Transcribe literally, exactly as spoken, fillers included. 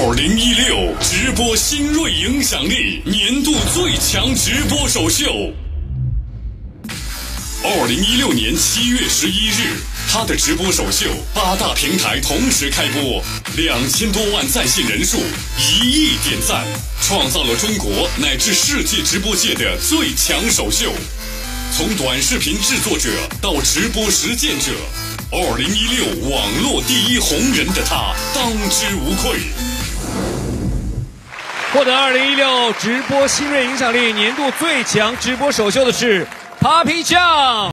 二零一六直播新锐影响力年度最强直播首秀。二零一六年七月十一日，他的直播首秀八大平台同时开播，两千多万在线人数，一亿点赞，创造了中国乃至世界直播界的最强首秀。从短视频制作者到直播实践者，二零一六网络第一红人的他当之无愧。 获得二零一六直播新锐影响力年度最强直播首秀的是 Papi 酱。